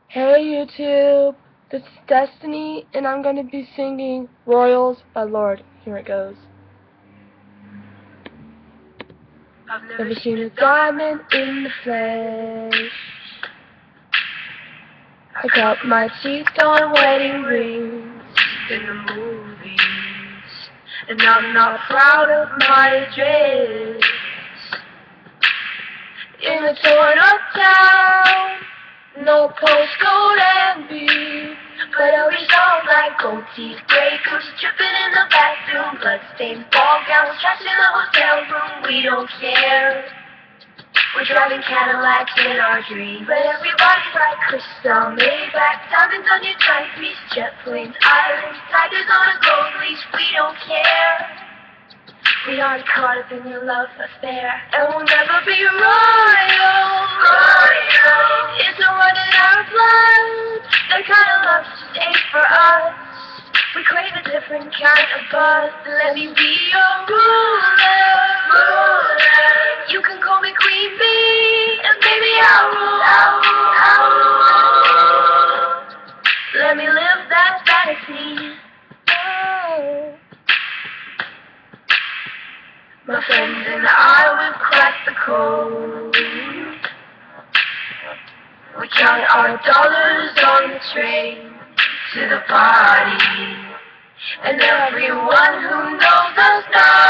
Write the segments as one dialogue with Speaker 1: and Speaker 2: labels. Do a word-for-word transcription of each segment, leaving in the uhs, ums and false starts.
Speaker 1: Hey YouTube, this is Destiny, and I'm going to be singing Royals by Lorde. Here it goes. I've never, never seen a diamond in the flesh. I cut my teeth on wedding rings in the movies, and I'm not proud of my dress. In a torn up town, no postcode and beat, but every song like gold teeth, gray goose dripping in the bathroom, bloodstained ball gowns, trash in the hotel room. We don't care. We're driving Cadillacs in our dreams, but everybody's like crystal, Maybach, diamonds on your timepiece, jet planes, islands, tigers on a gold leash. We don't care. We aren't caught up in your love affair, and we'll never be royal. Royal. It's a one in our blood. That kind of love just ain't for us. We crave a different kind of buzz. Let me be your ruler. Ruler. You can call me Queen Bee, and baby I'll rule. I'll rule. I'll rule. Let me live that fantasy. Oh. My friends and I, we've cracked the code. We count our dollars on the train to the party, and everyone who knows us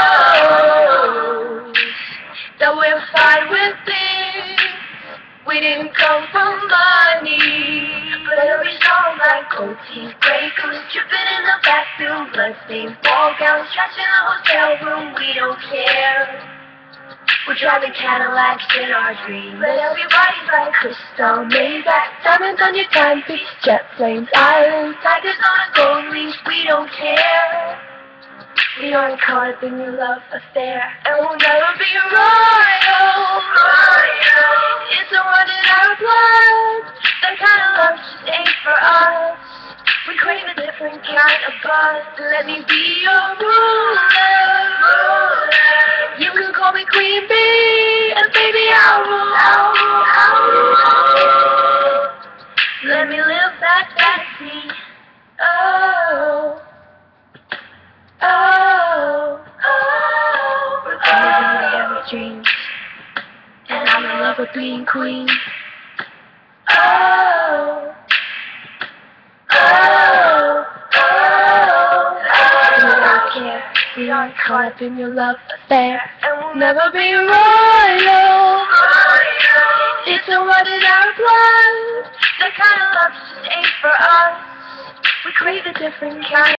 Speaker 1: knows that we're fine with things. We didn't come from money, but every song like gold teeth, gray goose dripping in the bathroom, bloodstained ball gowns, trash in the hotel room. We don't care. We're driving Cadillacs in our dreams, but everybody's like crystal, Maybach, diamonds on your timepiece, jet planes, islands, tigers on a gold leash. We don't care. We aren't caught up in your love affair, and we'll never be royal. Royal. It's a one in our blood. That kind of love just ain't for us. We crave a different kind of buzz. Let me be your ruler. Ruler. You can call me Queen Bee, and baby I'll rule. I'll rule. I'll rule. Let me live that fantasy. Oh. Oh. Oh. We're living the every dreams, and I'm in love with being queen. Oh. Oh, oh, oh. We don't care. We aren't caught up in your love affair, and we'll never be royal. Royal. It's a one in our blood. That kind of love just ain't for us. We crave a different kind.